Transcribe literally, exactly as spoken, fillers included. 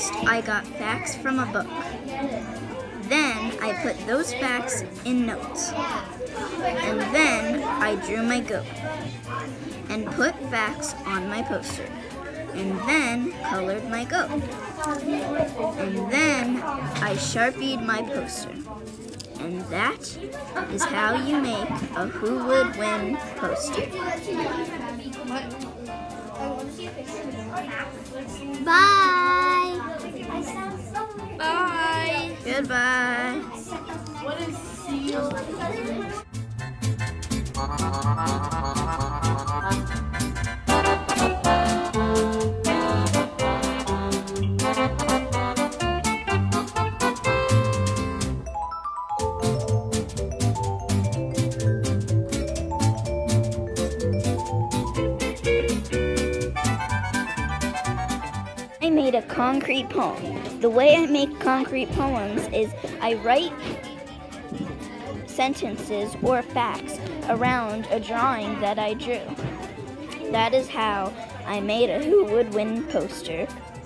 First, I got facts from a book. Then, I put those facts in notes. And then, I drew my goat and put facts on my poster. And then, colored my goat. And then, I Sharpied my poster. And that is how you make a Who Would Win poster. Bye. Bye. Goodbye. What is seal? I made a concrete poem. The way I make concrete poems is I write sentences or facts around a drawing that I drew. That is how I made a Who Would Win poster.